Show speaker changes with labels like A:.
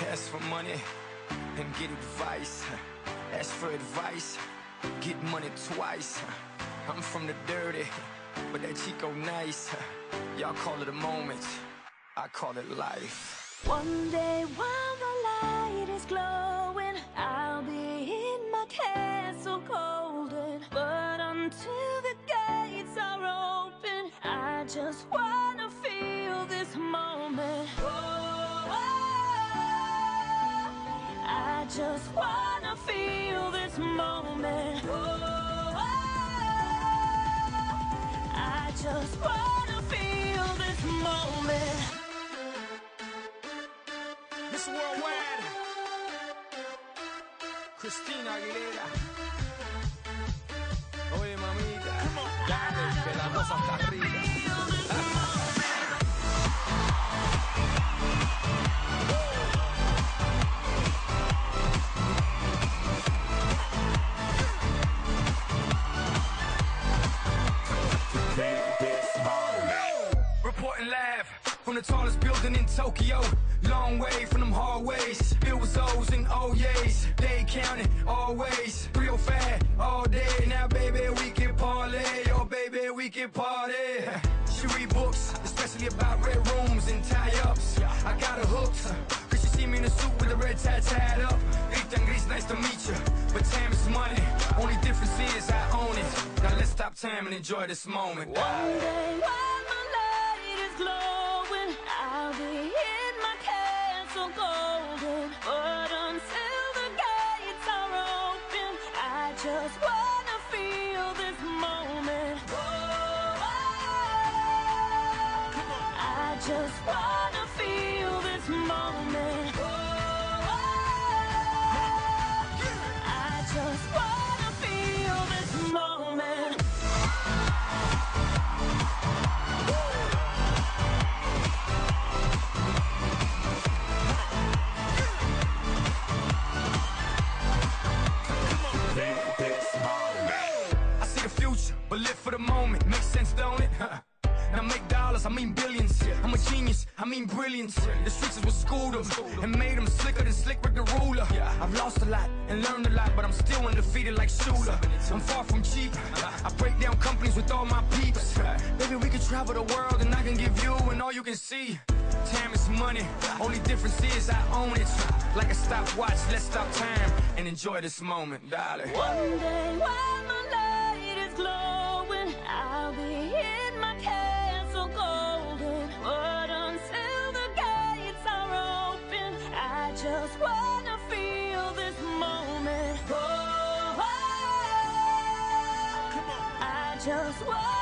A: Ask for money and get advice. Ask for advice, get money twice. I'm from the dirty, but that Chico nice. Y'all call it a moment, I call it life.
B: One day while the light is glowing, I'll be in my castle golden. But until the gates are open, I just wanna feel this moment. I just wanna feel this moment. I just wanna feel this moment.
A: Miss Worldwide, Christina Aguilera. Oye, mamita, dale, que la cosa está arriba. Reporting live from the tallest building in Tokyo. Long way from them hallways, filled with O's and O's. They counting always, real fat all day. Now baby we can parlay, oh baby we can party. She read books, especially about red rooms and tie-ups. I got her hooked, cause she see me in a suit with a red tie tied up. Rita and Gris, nice to meet you, but time is money. Only difference is I own it. Now let's stop time and enjoy this moment.
B: One day while my light is glowing, I'll be in my castle golden. But until the gates are open, I just wanna feel this moment. I just wanna feel this moment. I just wanna feel this moment.
A: I see the future, but live for the moment. Makes sense, don't it? Now make dollars, I mean billions. I'm a genius, I mean brilliance. The streets is what schooled them and made them slicker than Slick Rick the ruler. I've lost a lot and learned a lot, but I'm still undefeated like Shooter. I'm far from cheap, I break down companies with all my peeps. Baby, we could travel the world and I can give you and all you can see. Time is money, only difference is I own it. Like a stopwatch, let's stop time and enjoy this moment, darling.
B: One day while my light is glowing, I'll be in my castle golden. But until the gates are open, I just wanna feel this moment. I just wanna